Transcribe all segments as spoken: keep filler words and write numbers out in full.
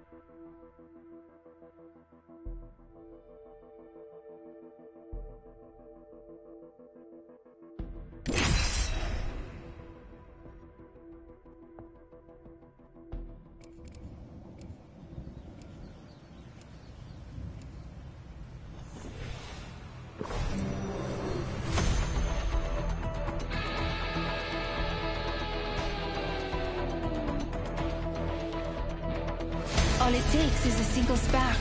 All it takes is a single spark.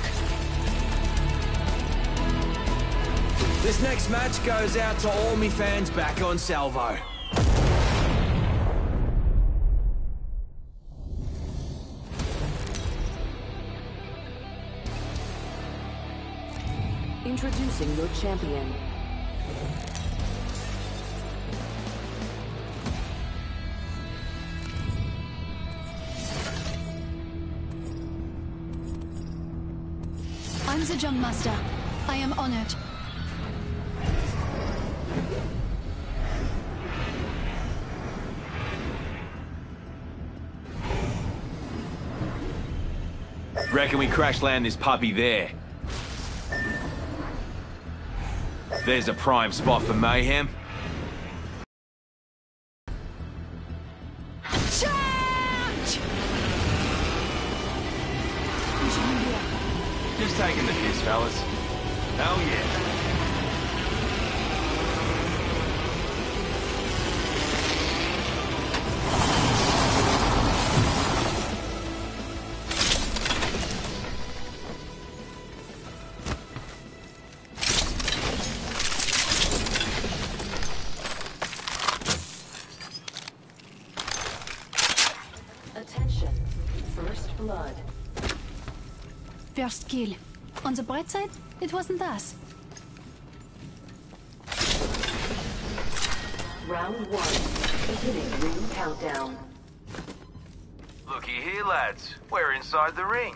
This next match goes out to all me fans back on Salvo. Introducing your champion. I'm the Jump Master. I am honored. Reckon we crash land this puppy there. There's a prime spot for mayhem. Charge! Just taking the piss, fellas. Hell yeah. Attention. First blood. First kill. On the bright side, it wasn't us. Round one. Beginning ring countdown. Looky here, lads. We're inside the ring.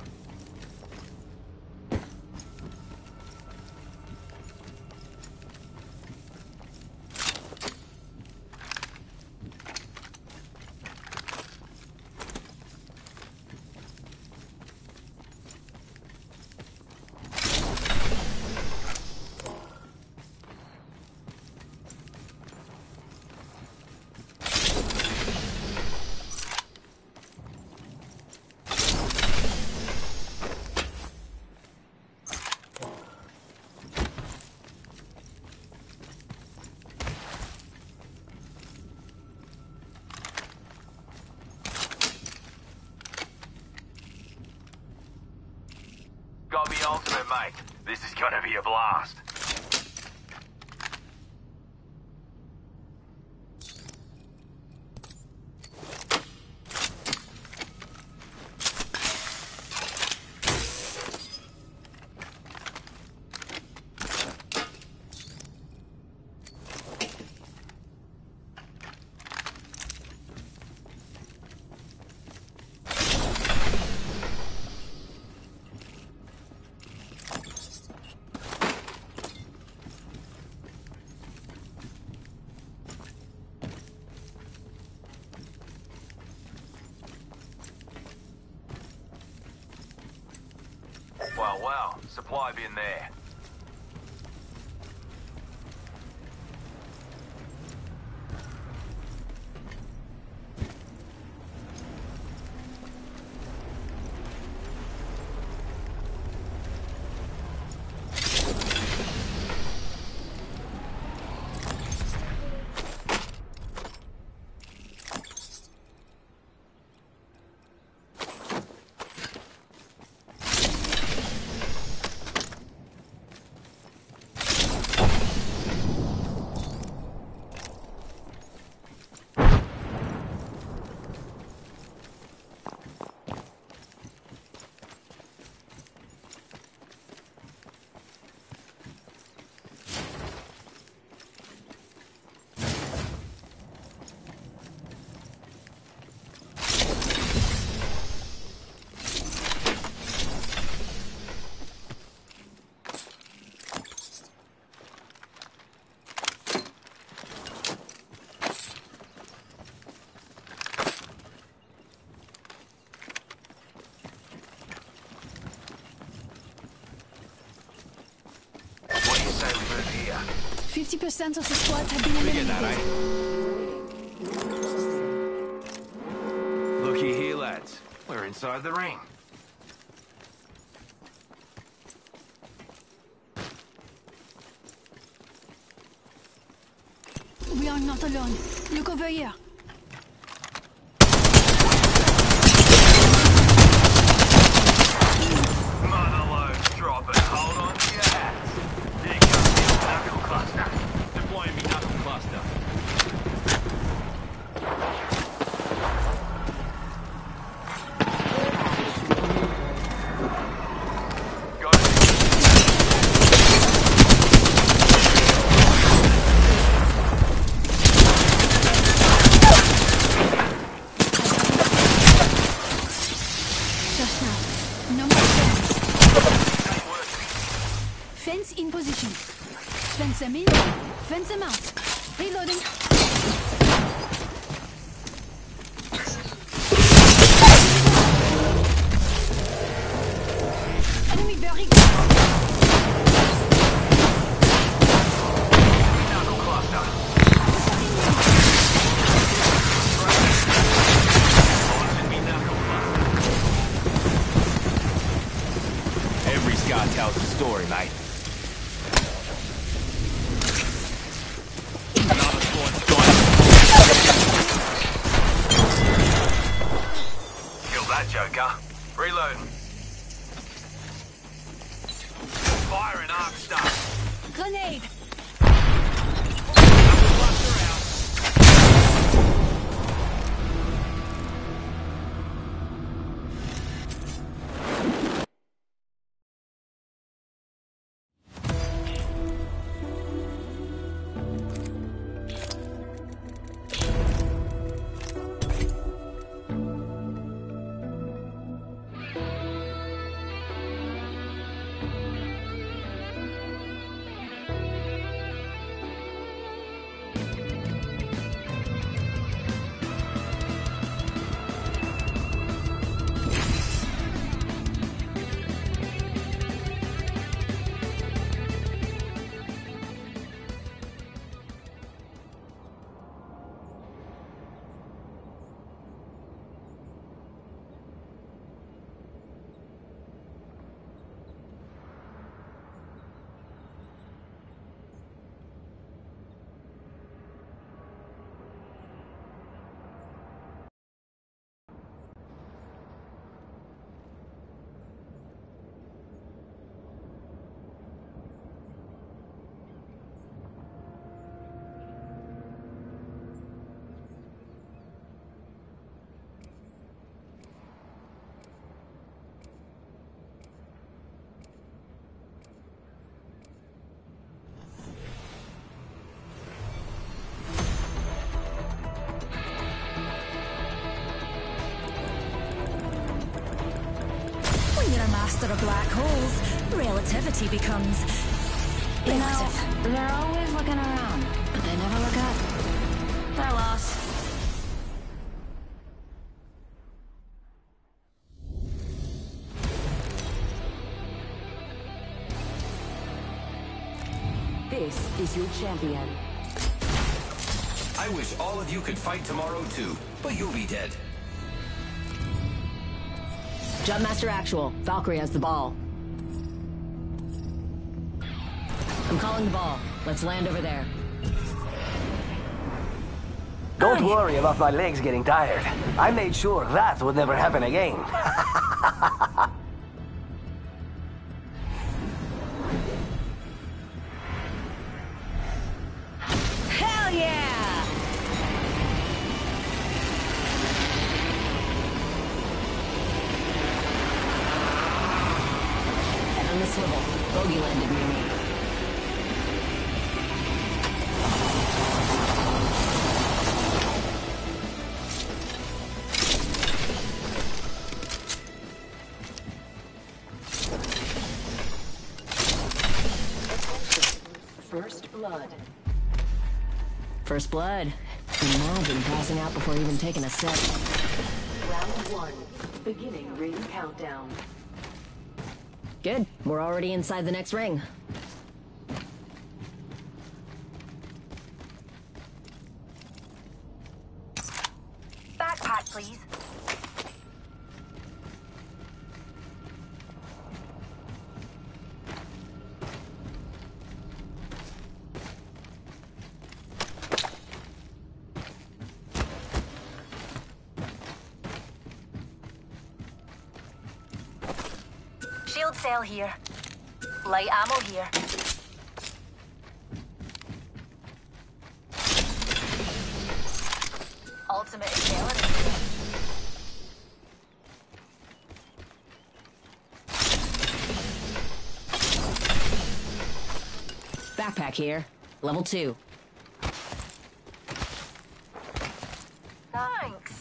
Got me ultimate, mate. This is gonna be a blast. Well, well, supply bin there. fifty percent of the squads have been Figure that, eliminated. eh? Looky here, lads. We're inside the ring. We are not alone. Look over here. Mother loads dropping. Hold on to your hats. Here comes the knuckle cluster. Deploying me knuckle cluster. Got it. Just now. No more fence. Fence in position. Fence them in. Fence them out. Reloading. Enemy very good. Knuckle cluster. Launching me knuckle cluster. Every scar tells a story, mate. Another squad's gone. Kill that joker. Reloading. Firing arc stuff. Grenade. Knuckle cluster out. When you're a master of black holes, relativity becomes You know, relative. they're always looking around, but they never look up. Their loss. This is your champion. I wish all of you could fight tomorrow too, but you'll be dead. Jumpmaster Actual, Valkyrie has the ball. I'm calling the ball. Let's land over there. Don't worry about my legs getting tired. I made sure that would never happen again. Hell yeah! And on the swivel, bogey landed near me. First blood. First blood. Imagine passing out before even taking a sip. Round one. Beginning ring countdown. Good. We're already inside the next ring. please. Shield cell here. Light ammo here. Ultimate intelligence here. Backpack here. Level two. Thanks.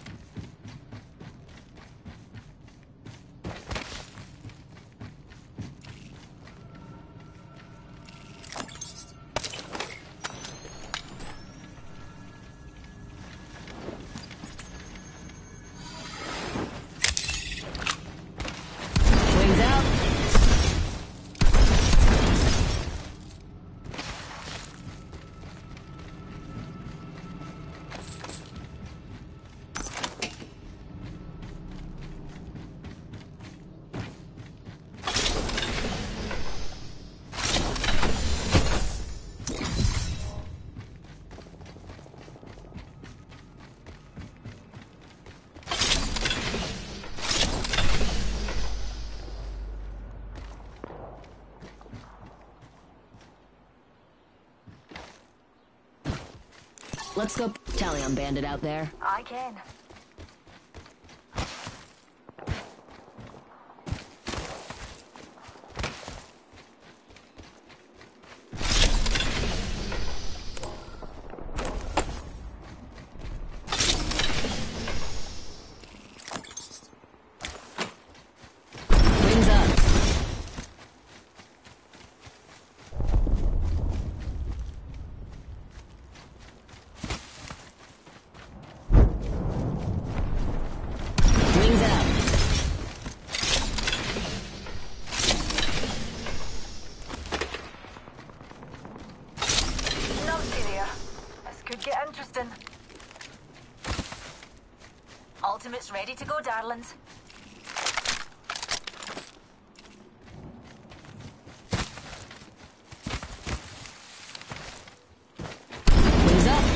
Wings out. Let's go. Talion bandit out there. I can. Wings up. Wings out. Numpty there. This could get interesting. Ultimate's ready to go, darlings. Wings up.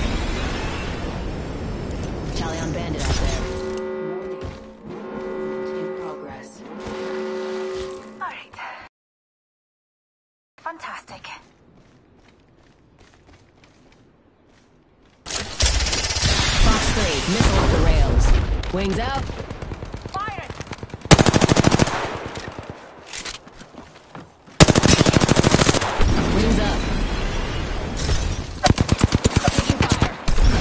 Talion bandit out there. In progress. All right. Fantastic. Fox three. Missile off the rails. Wings out. Fire it! Wings up. Taking fire.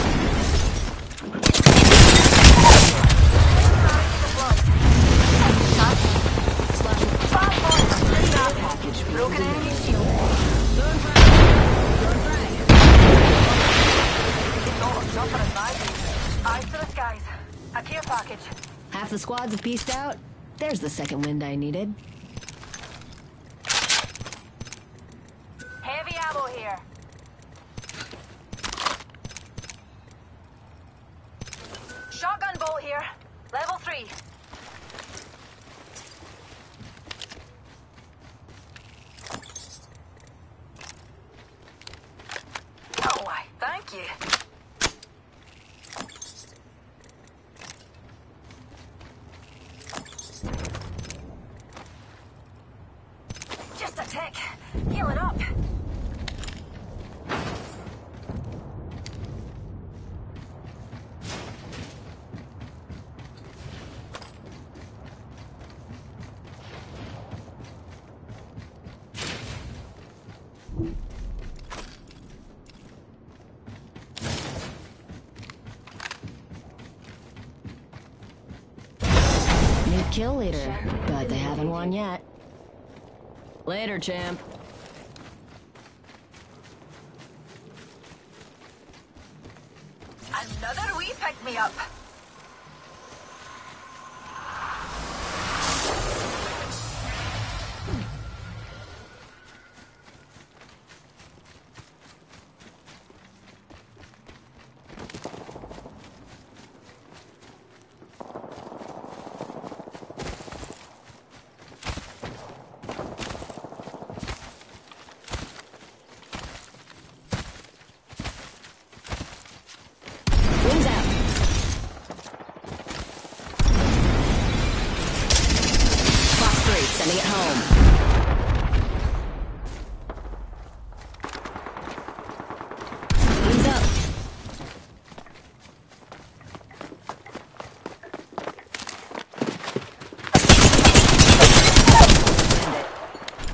Broken enemy shield. Throwing frag. Throwing frag. No, not for advisory. Eyes to the skies. A care package. Half the squads have pieced out. There's the second wind I needed. Heavy ammo here. Shotgun bolt here. Level three. Oh, why, thank you. Just a tick. Heal it up. New kill leader, but they haven't won yet. Later, champ. Another wee pick me up.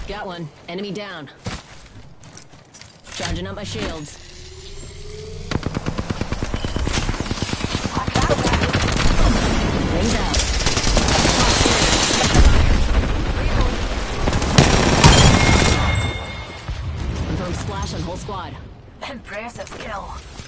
Got one. Enemy down. Charging up my shields. Wings out. Confirm splash on whole squad. Impressive skill.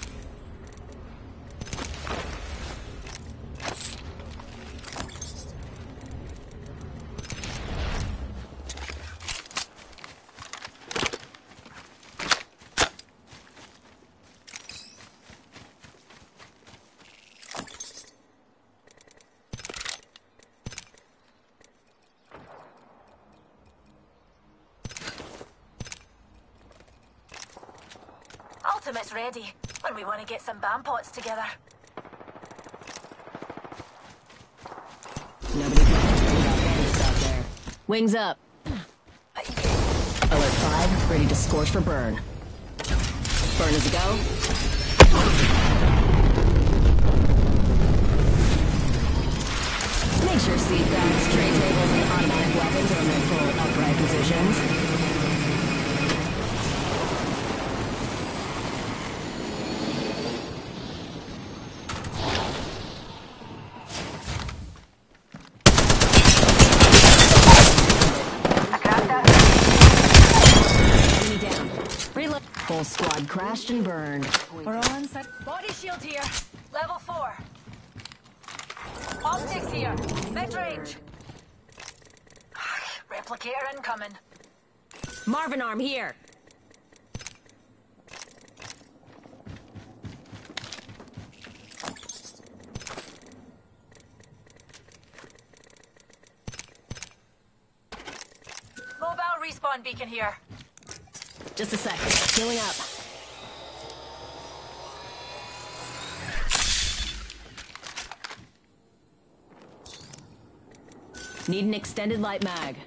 Ultimate's ready when we want to get some bam pots together. Nobody can out there. Wings up. Alert five, ready to scorch for burn. Burn as a go. Make sure seat belts, tray tables, and automatic weapons are in their full upright positions. Whole squad crashed and burned. We're all inside. Body shield here. Level four. Optics here. Mid-range. Replicator incoming. Marvin arm here. Mobile respawn beacon here. Just a sec. Healing up. Need an extended light mag.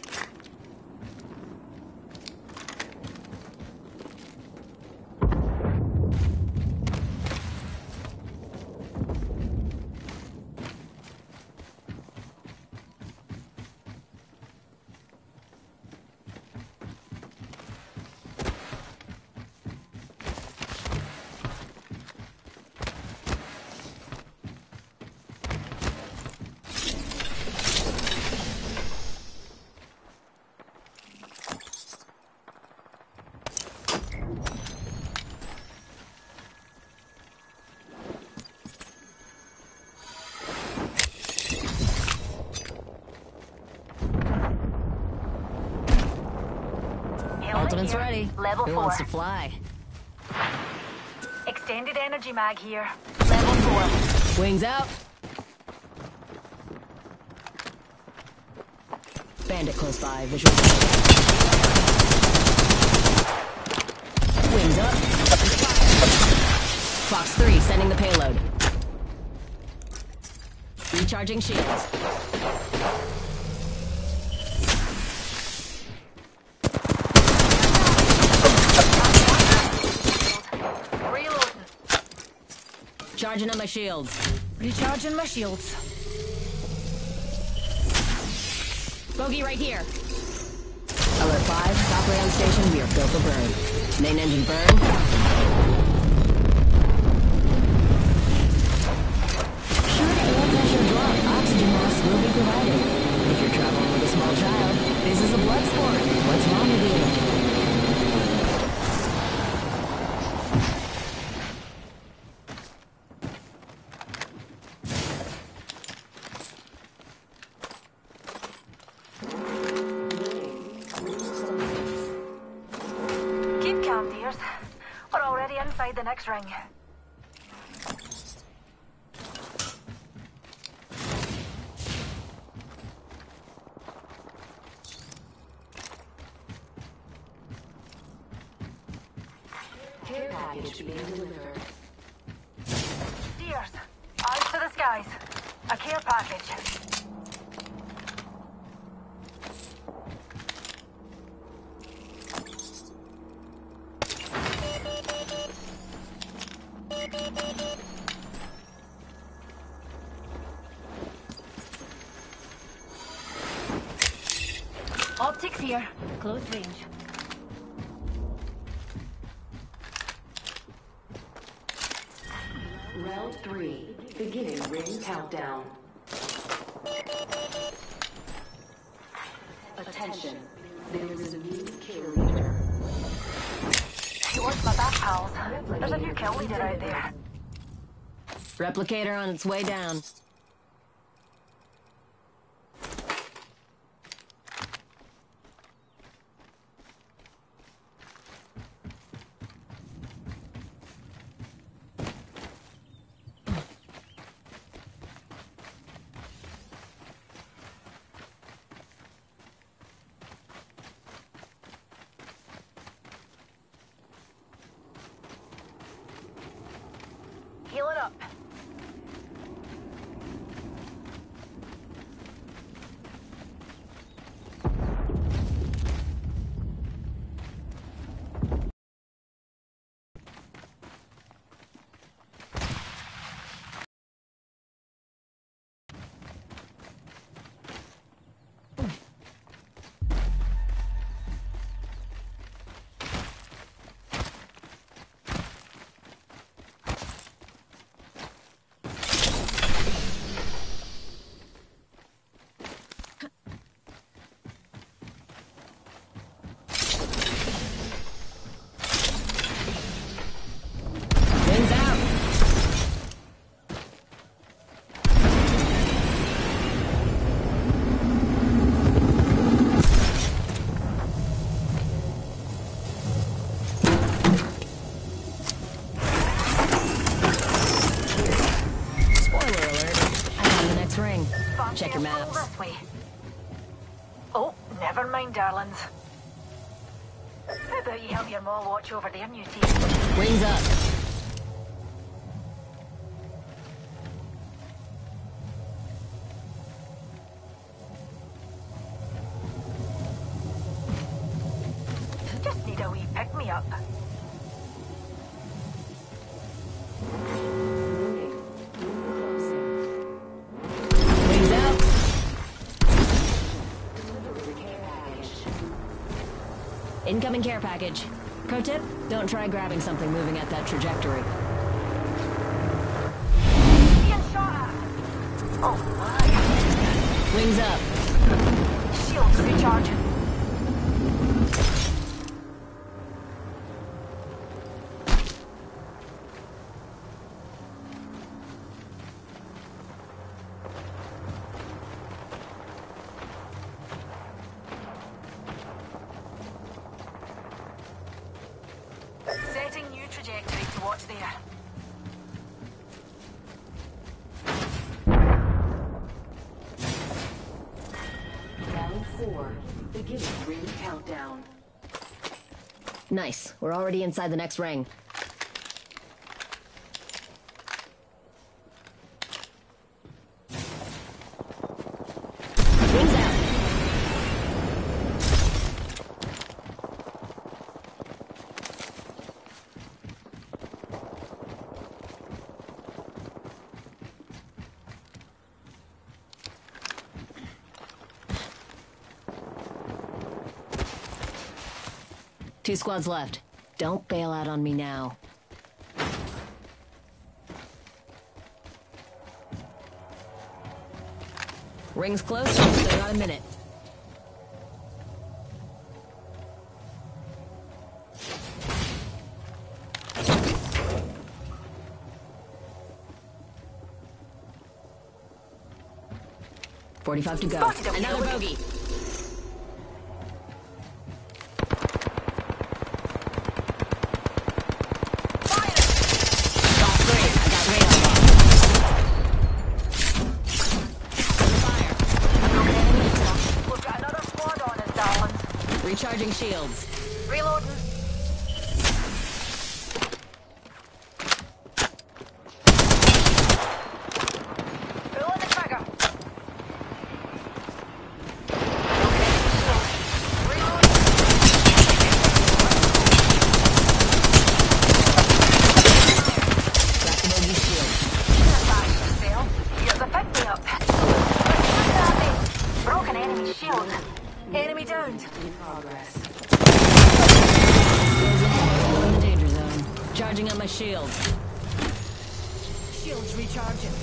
Ultimate's ready. Level Who four. wants to fly? Extended energy mag here. Level four. Wings out. Bandit close by. Visual. Wings up. Fox three sending the payload. Recharging shields. Charging on my shields. Recharging my shields. Bogey right here. Alert five, top ray on station, we are go for burn. Main engine burn. Should air pressure drop, oxygen mask will be provided. If you're traveling with a small child, this is a blood sport. What's wrong with you? We're already inside the next ring. Care package being delivered. Steers, eyes to the skies. A care package. Optics here. Close range. Round three. Beginning ring countdown. Attention. There is a new kill leader. Yours my back, pals. There's a new kill leader out there. Replicator on its way down. Heal it up. Check your maps. This way. Oh, never mind, darlings. How about you help your ma watch over their new team? Wings up. Just need a wee pick-me-up. Incoming care package. Pro tip, don't try grabbing something moving at that trajectory. Being shot at. Oh my. Wings up. Shields recharging. Setting new trajectory to watch there. Round four. Beginning ring countdown. Nice. We're already inside the next ring. Wings out. Two squads left. Don't bail out on me now. Ring's close, so they got a minute. Forty-five to go. Another bogey. Recharging shields. Reloading. Pulling the trigger. Reloading. Crack the bogey shield. Here's a pick-me-up. Broken enemy shield. Enemy downed. In progress. Goes ahead. We're in the danger zone. Charging up my shield. Shields recharging.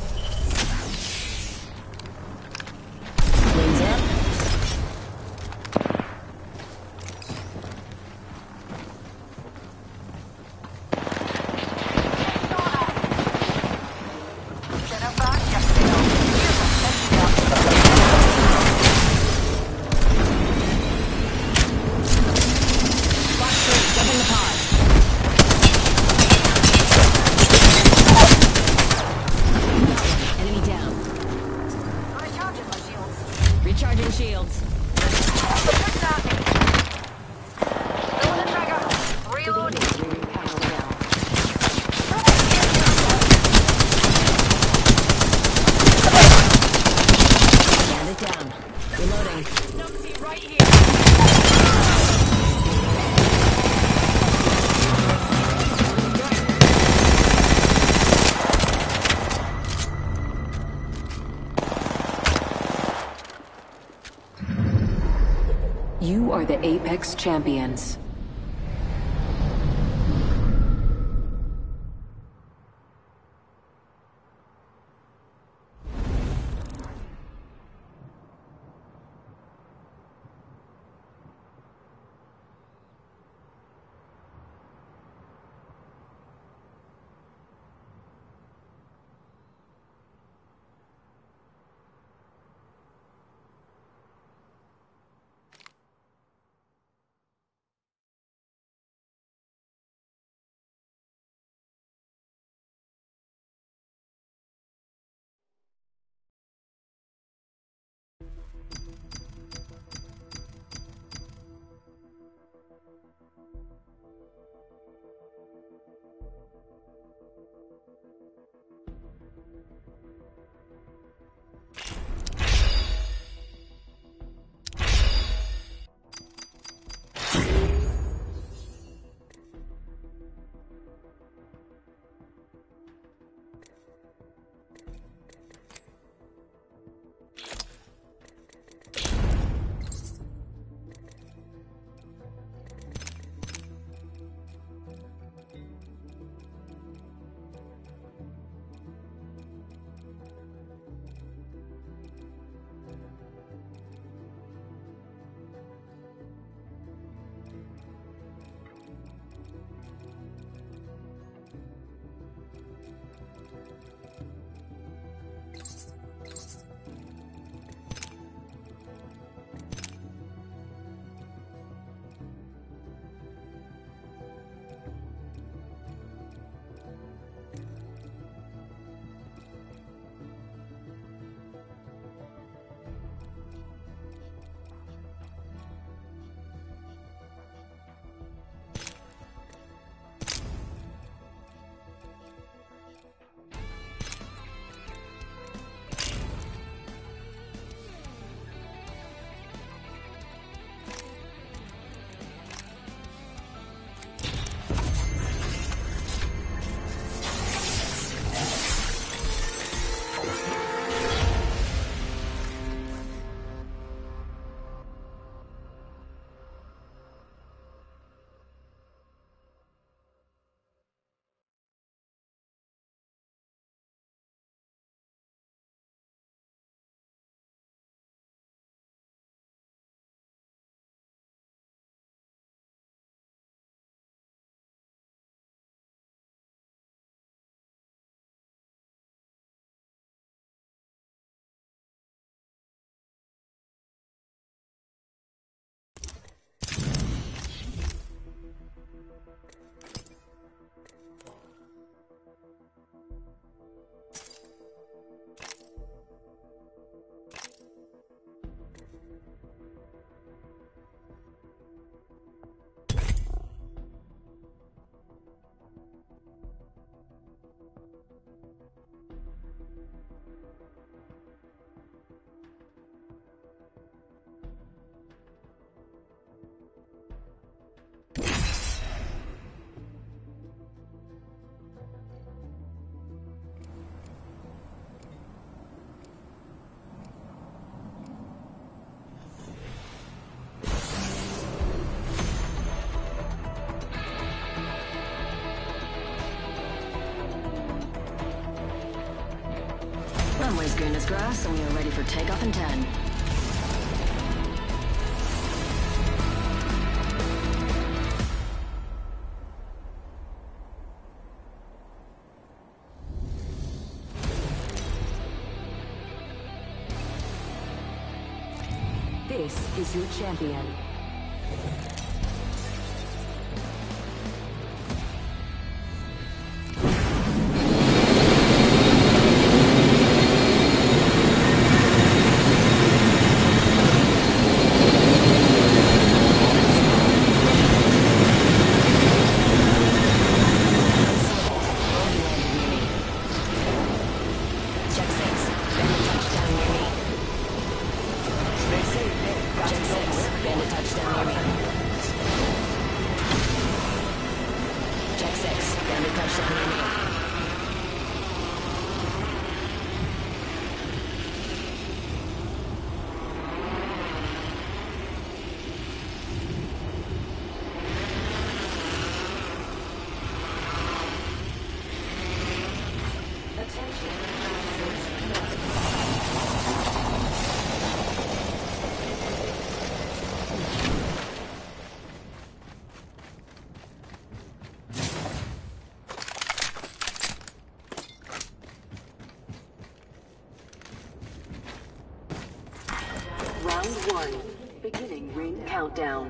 Wings up. Get up back yourself. Here's a picture. Fox three, jump in the pod. Enemy down. Recharging my shields. Recharging shields. Good knocking. Pull the trigger. Reloading. Ring countdown. Bandit down. Reloading. Numpty right here. You are the Apex Champions. green as grass, and we are ready for takeoff in ten. This is your champion. Round one. Beginning ring countdown.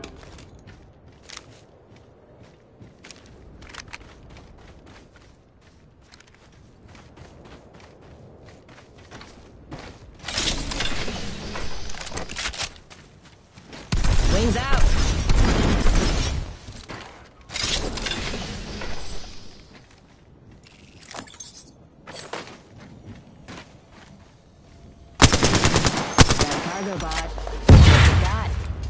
Wings out! Got a cargo bot. What's it got?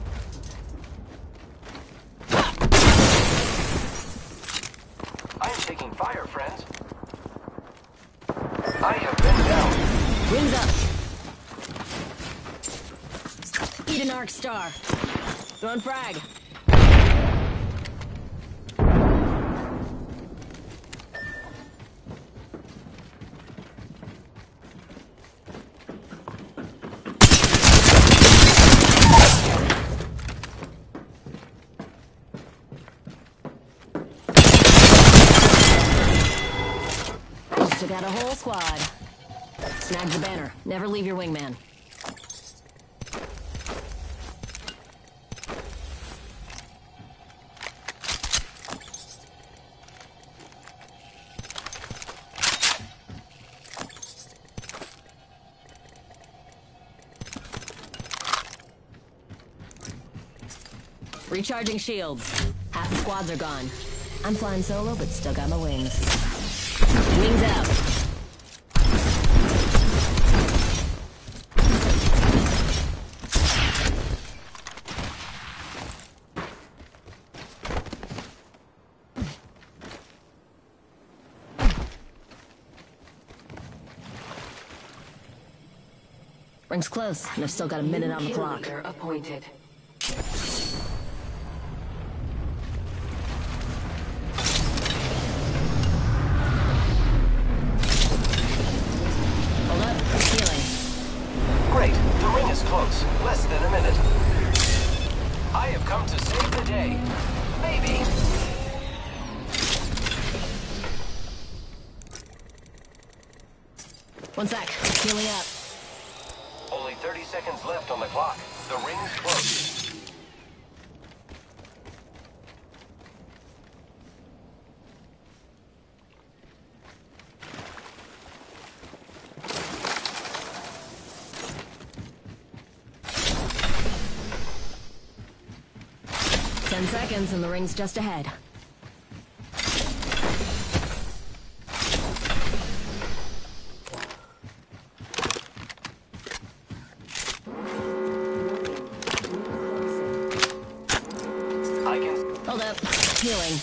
I am taking fire, friends. I have been down. Wings up! Eat an arc star. Throwing frag. Just took out a whole squad. Snag the banner. Never leave your wingman. Recharging shields. Half the squads are gone. I'm flying solo, but still got my wings. Wings out. Ring's close, and I've still got a minute on the clock. Kill leader appointed. Hold up, healing. Great. The ring is close. Less than a minute. I have come to save the day. Maybe. One sec, healing up. Only thirty seconds left on the clock. The ring's close. Ten seconds and the ring's just ahead. I can... Hold up, healing.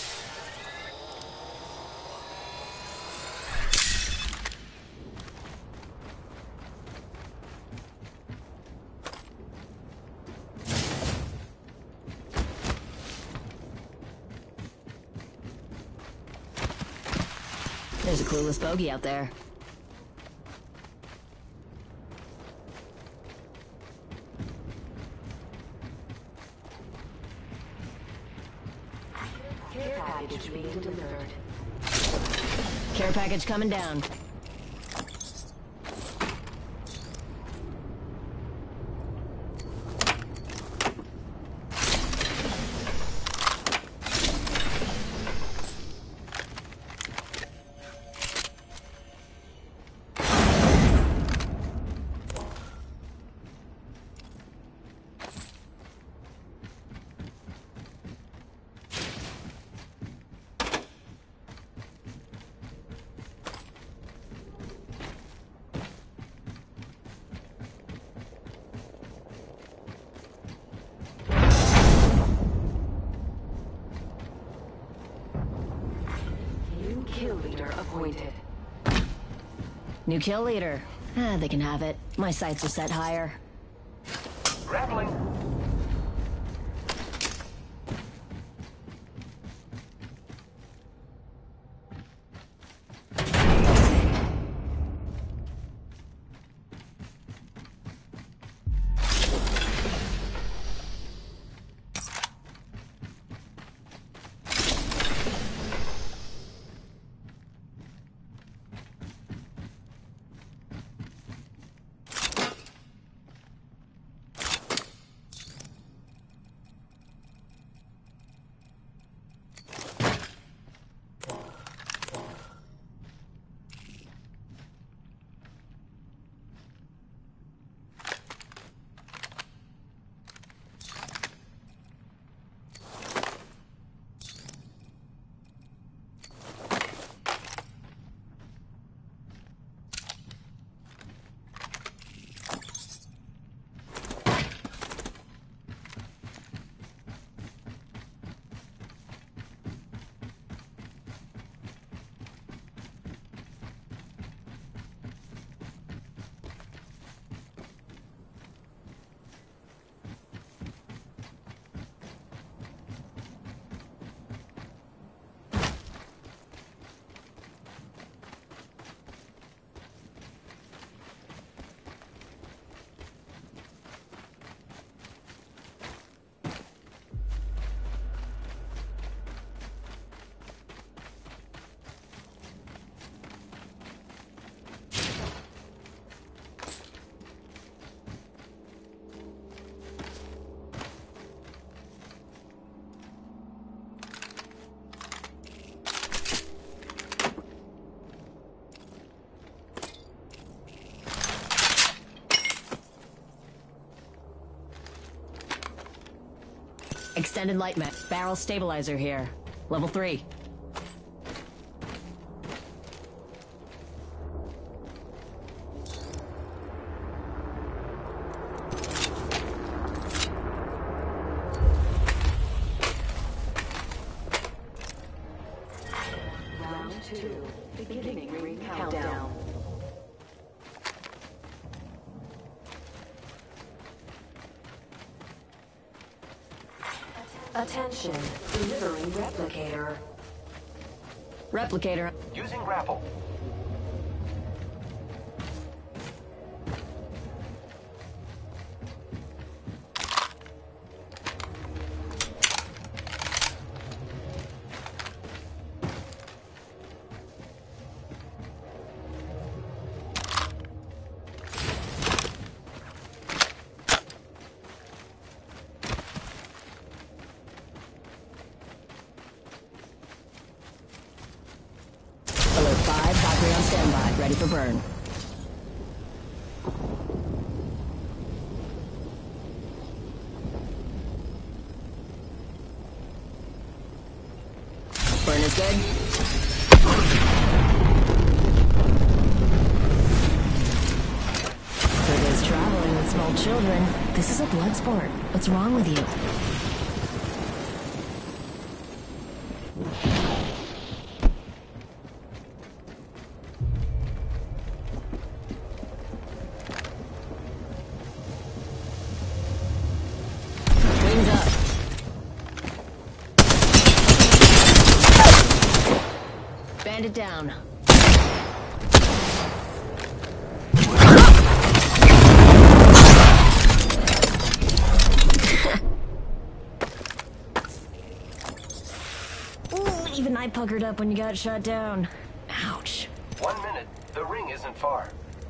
There's a clueless bogey out there. Care package being delivered. Care package coming down. Kill leader appointed. New kill leader. Ah, they can have it. My sights are set higher. Grappling. Extended light mat. Barrel stabilizer here. Level three. Round two. Beginning ring countdown. Attention, delivering replicator. Replicator. Using grapple. Alert five, Valkyrie on standby, ready for burn. Burn is good. For those traveling with small children, this is a blood sport. What's wrong with you? Bandit down. and I puckered up when you got shot down. Ouch. One minute. The ring isn't far.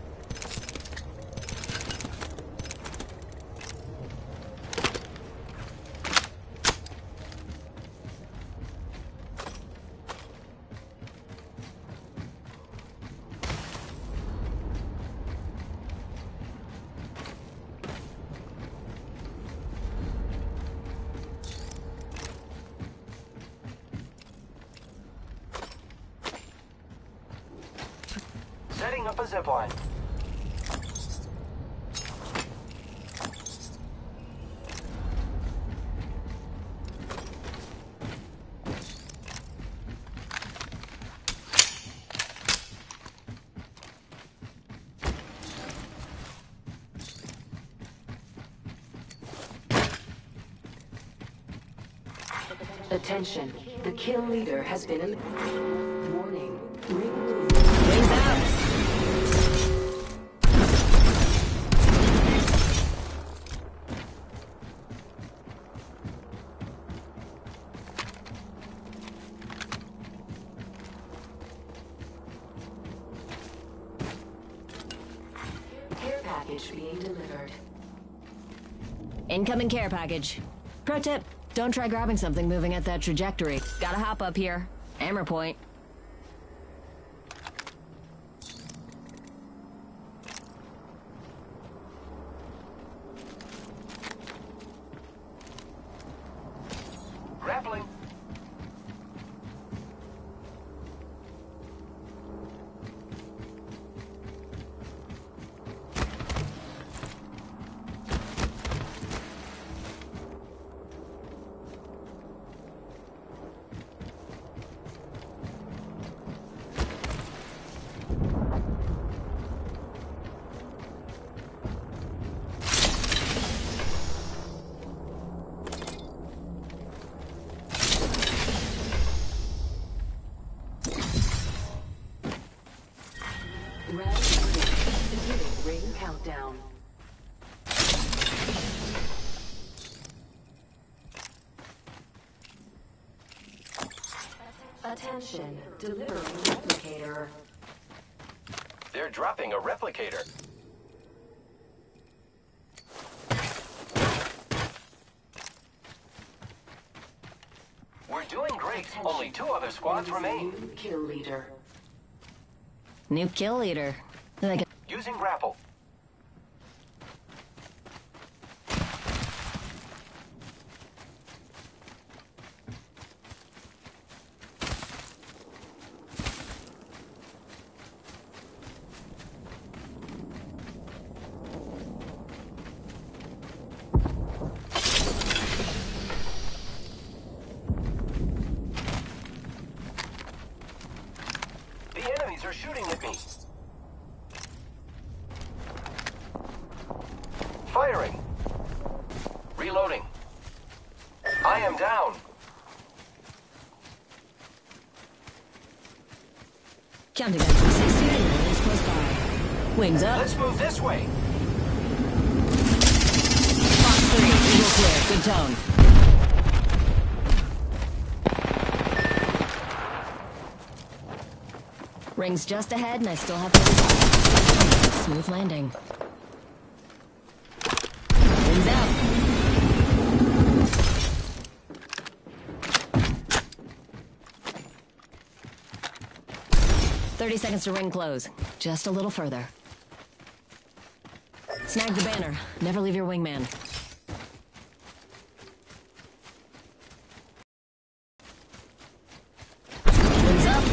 Setting up a zipline. Attention, the kill leader has been eliminated. Warning, ring leader. Wings out. Care package being delivered. Incoming care package. Pro tip, don't try grabbing something moving at that trajectory. Gotta hop up here. Hammer point. Grappling. Round three, beginning ring countdown. Attention, delivering replicator. They're dropping a replicator. We're doing great. Only two other squads remain. New kill leader. New kill leader. Like Using grapple. The enemies are shooting at me. Firing. Reloading. I am down. counting down to sixty and release close by. Wings up. Let's move this way. Fox three, eagle clear. Good tone. Rings just ahead, and I still have thirty-five. Smooth landing. Rings out. Thirty seconds to ring close. Just a little further. Snag the banner. Never leave your wingman. Rings up.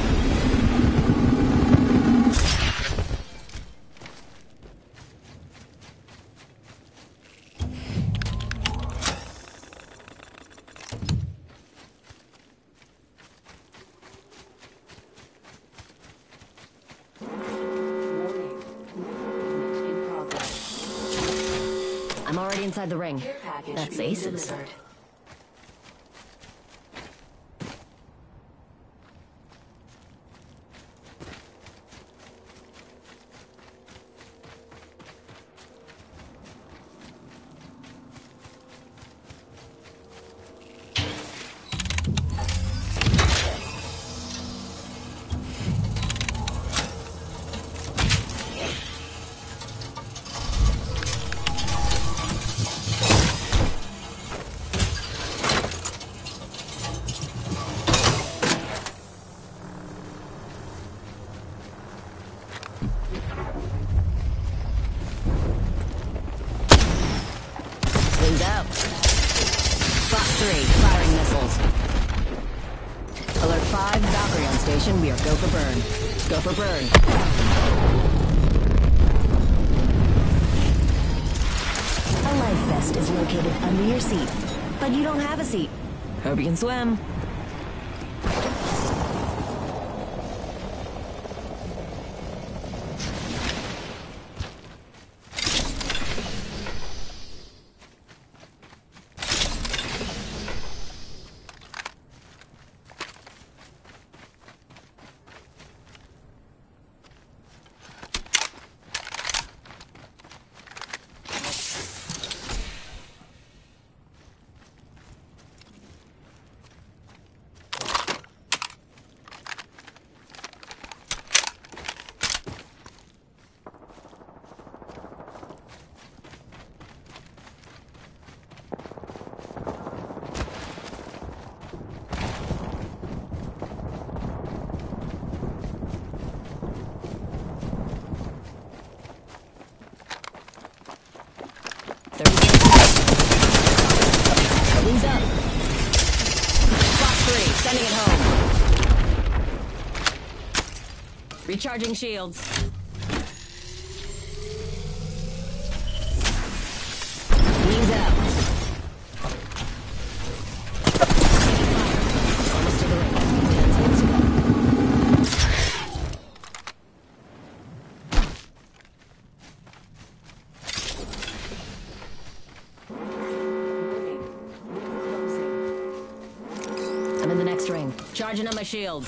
I'm already inside the ring. That's aces. Wings out. Fox three, firing missiles. Alert five, Valkyrie on station. We are go for burn. Go for burn. A life vest is located under your seat, but you don't have a seat. Hope you can swim. Wings up. Fox three, sending it home. Recharging shields. Wings out. Almost to the ring. Ten seconds to go. I'm in the next ring. Charging on my shields.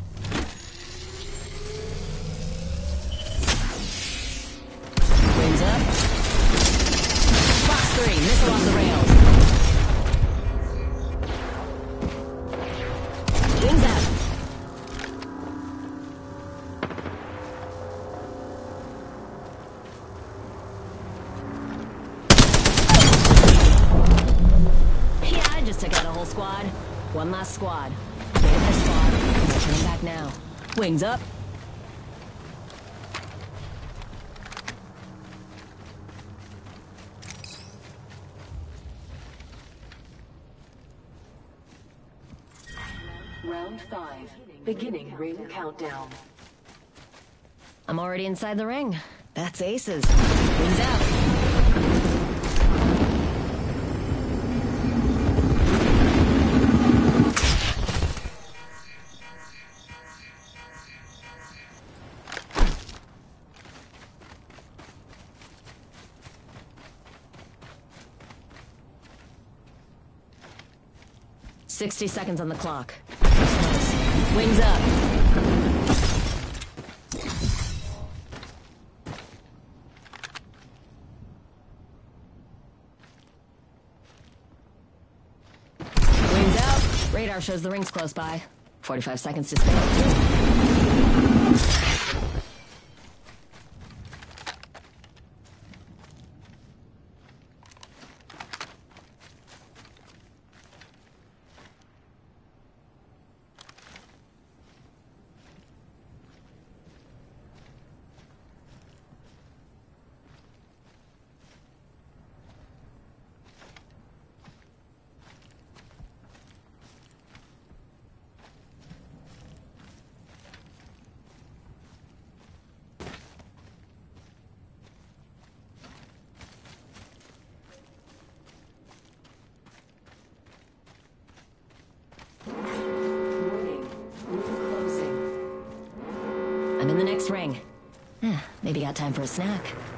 Wings up. Fox three, missile off the rails. Wings up. Yeah, I just took out a whole squad. One last squad. Get this squad. We're turning back now. Wings up. Round five. Beginning ring countdown. I'm already inside the ring. That's aces. Wings out. Sixty seconds on the clock. Wings up. Wings out. Radar shows the ring's close by. Forty-five seconds to spare. I'm in the next ring. Eh, maybe got time for a snack.